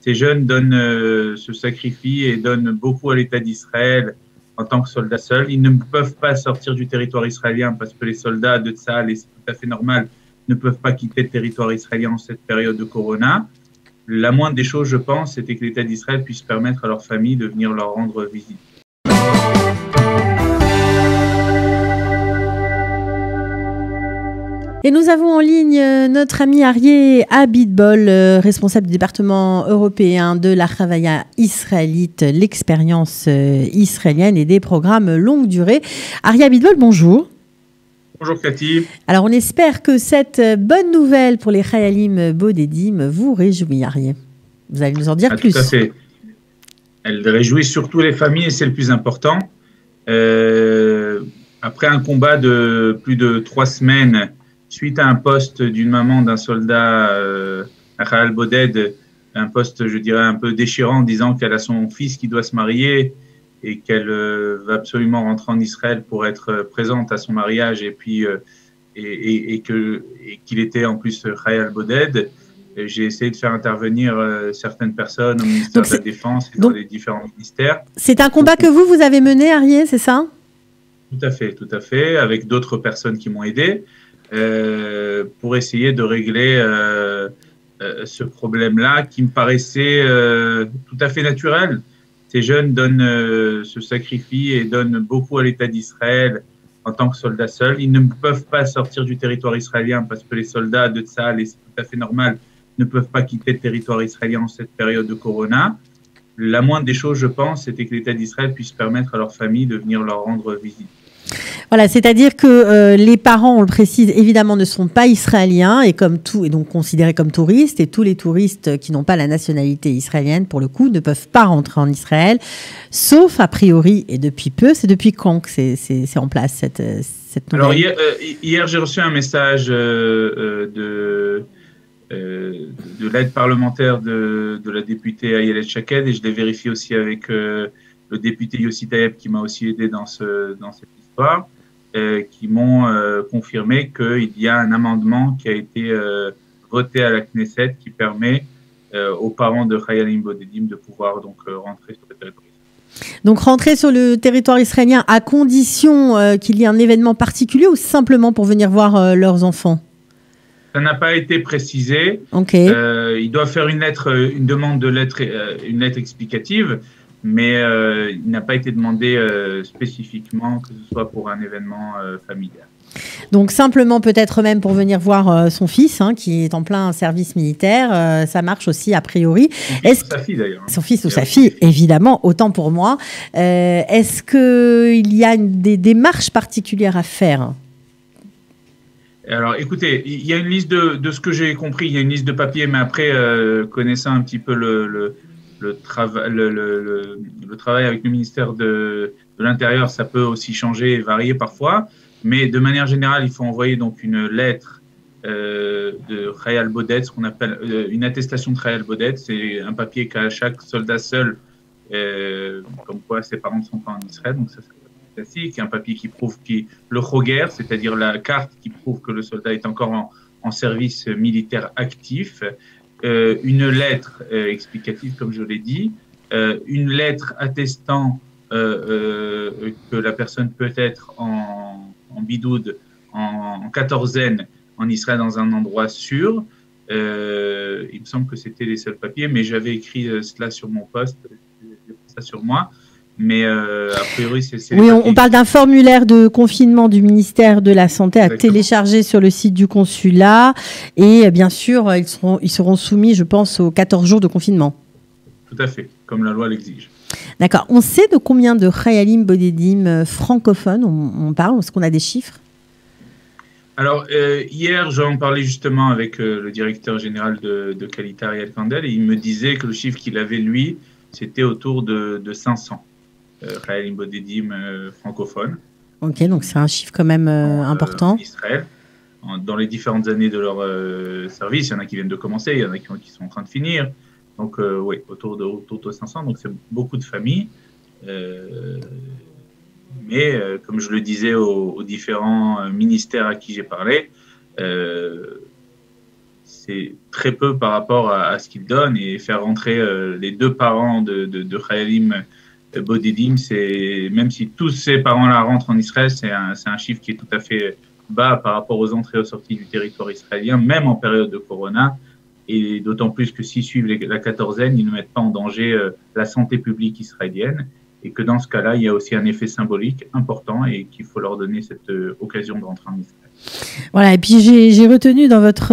Ces jeunes se sacrifient et donnent beaucoup à l'État d'Israël en tant que soldats seuls. Ils ne peuvent pas sortir du territoire israélien parce que les soldats de Tsahal, et c'est tout à fait normal, ne peuvent pas quitter le territoire israélien en cette période de Corona. La moindre des choses, je pense, c'était que l'État d'Israël puisse permettre à leurs familles de venir leur rendre visite. Et nous avons en ligne notre ami Arié Abitbol, responsable du département européen de la Chavaya israélite, l'expérience israélienne et des programmes longue durée. Arié Abitbol, bonjour. Bonjour Cathy. Alors on espère que cette bonne nouvelle pour les Chayalim Bodedim vous réjouit, Arié. Vous allez nous en dire plus. Tout à fait. Elle réjouit surtout les familles et c'est le plus important. Après un combat de plus de 3 semaines, suite à un poste d'une maman d'un soldat à Khayal Boded, un poste, je dirais, un peu déchirant, disant qu'elle a son fils qui doit se marier et qu'elle va absolument rentrer en Israël pour être présente à son mariage et puis qu'il était en plus Khayal Boded. J'ai essayé de faire intervenir certaines personnes au ministère de la Défense et dans les différents ministères. C'est un combat que vous avez mené, Arié, c'est ça? Tout à fait, avec d'autres personnes qui m'ont aidé. Pour essayer de régler ce problème-là qui me paraissait tout à fait naturel. Ces jeunes se sacrifient et donnent beaucoup à l'État d'Israël en tant que soldats seuls. Ils ne peuvent pas sortir du territoire israélien parce que les soldats de Tsahal, et c'est tout à fait normal, ne peuvent pas quitter le territoire israélien en cette période de Corona. La moindre des choses, je pense, c'était que l'État d'Israël puisse permettre à leurs familles de venir leur rendre visite. Voilà, c'est-à-dire que les parents, on le précise, évidemment, ne sont pas israéliens et donc considérés comme touristes. Et tous les touristes qui n'ont pas la nationalité israélienne, pour le coup, ne peuvent pas rentrer en Israël, sauf a priori, et depuis peu, c'est depuis quand que c'est en place cette nouvelle? Alors hier j'ai reçu un message de l'aide parlementaire de la députée Ayelet Shaked et je l'ai vérifié aussi avec le député Yossi Taïeb qui m'a aussi aidé dans cette histoire, qui m'ont confirmé qu'il y a un amendement qui a été voté à la Knesset qui permet aux parents de Chayalim Bodedim de pouvoir donc rentrer sur le territoire. Donc rentrer sur le territoire israélien à condition qu'il y ait un événement particulier ou simplement pour venir voir leurs enfants? Ça n'a pas été précisé. Okay. Ils doivent faire une demande de lettre, une lettre explicative, mais il n'a pas été demandé spécifiquement que ce soit pour un événement familial. Donc simplement peut-être même pour venir voir son fils, qui est en plein service militaire, ça marche aussi a priori. Son fils ou sa fille d'ailleurs. Son fils ou sa fille, évidemment, autant pour moi. Est-ce qu'il y a des démarches particulières à faire? Alors, écoutez, il y a une liste de ce que j'ai compris, il y a une liste de papiers, mais après, connaissant un petit peu le travail avec le ministère de l'Intérieur, ça peut aussi changer et varier parfois. Mais de manière générale, il faut envoyer donc une lettre de Khayal Boded, ce qu'on appelle une attestation de Khayal Boded. C'est un papier qu'a chaque soldat seul, comme quoi ses parents ne sont pas en Israël. Donc ça, classique, un papier qui prouve le Choger, c'est-à-dire la carte qui prouve que le soldat est encore en service militaire actif, une lettre explicative, comme je l'ai dit, une lettre attestant que la personne peut être en bidoud, en quatorzaine en Israël dans un endroit sûr. Il me semble que c'était les seuls papiers, mais j'avais écrit cela sur mon poste, j'ai pris ça sur moi. Mais a priori, c'est oui, on parle d'un formulaire de confinement du ministère de la Santé à télécharger sur le site du consulat. Et bien sûr, ils seront soumis, je pense, aux 14 jours de confinement. Tout à fait, comme la loi l'exige. D'accord. On sait de combien de Chayalim Bodedim francophones on parle? Est-ce qu'on a des chiffres? Alors, hier, j'en parlais justement avec le directeur général de Qualité, Ariel Kandel, et il me disait que le chiffre qu'il avait, lui, c'était autour de 500. Chayalim Bodedim francophones. Ok, donc c'est un chiffre quand même important. En Israël, dans les différentes années de leur service, il y en a qui viennent de commencer, il y en a qui sont en train de finir. Donc, oui, autour de 500, donc c'est beaucoup de familles. Mais, comme je le disais aux différents ministères à qui j'ai parlé, c'est très peu par rapport à ce qu'ils donnent, et faire rentrer les 2 parents de Khayalim Bodidim, c'est, même si tous ces parents-là rentrent en Israël, c'est un chiffre qui est tout à fait bas par rapport aux entrées et aux sorties du territoire israélien, même en période de Corona, et d'autant plus que s'ils suivent la quatorzaine, ils ne mettent pas en danger la santé publique israélienne, et que dans ce cas-là, il y a aussi un effet symbolique important et qu'il faut leur donner cette occasion de rentrer en Israël. Voilà, et puis j'ai retenu dans votre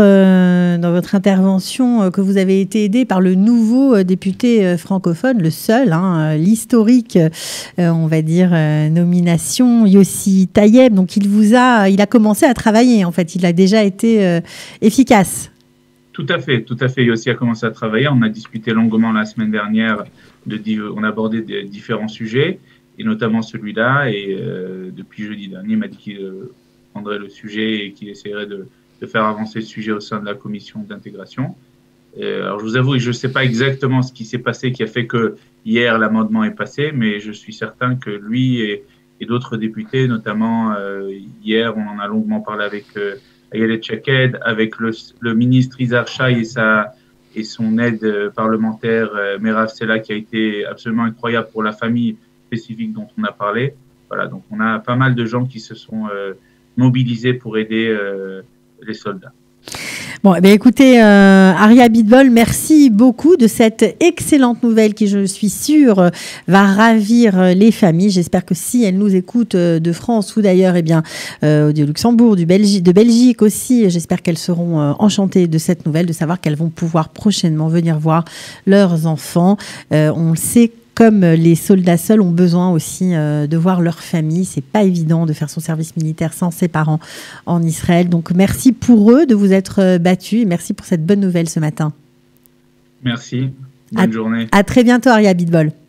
intervention que vous avez été aidé par le nouveau député francophone, le seul, l'historique, on va dire, nomination, Yossi Tayeb. Donc il a commencé à travailler, en fait, il a déjà été efficace. Tout à fait. Yossi a commencé à travailler. On a discuté longuement la semaine dernière. On a abordé différents sujets, et notamment celui-là. Et depuis jeudi dernier, il m'a dit qu'il prendrait le sujet et qu'il essaierait de faire avancer le sujet au sein de la commission d'intégration. Alors, je vous avoue, je ne sais pas exactement ce qui s'est passé, qui a fait que hier l'amendement est passé, mais je suis certain que lui et d'autres députés, notamment hier, on en a longuement parlé avec Ayelet Shaked, avec le ministre Yizhar Shai et son aide parlementaire Merav Sela, qui a été absolument incroyable pour la famille spécifique dont on a parlé. Voilà, donc on a pas mal de gens qui se sont mobilisés pour aider les soldats. Bon, eh bien, écoutez, Aria Abitbol, merci beaucoup de cette excellente nouvelle qui, je suis sûre, va ravir les familles. J'espère que si elles nous écoutent de France ou d'ailleurs, eh bien, du Luxembourg, de Belgique aussi, j'espère qu'elles seront enchantées de cette nouvelle, de savoir qu'elles vont pouvoir prochainement venir voir leurs enfants. On le sait, comme les soldats seuls ont besoin aussi de voir leur famille. C'est pas évident de faire son service militaire sans ses parents en Israël. Donc merci pour eux de vous être battus et merci pour cette bonne nouvelle ce matin. Merci. Bonne journée. À très bientôt, Aria Abitbol.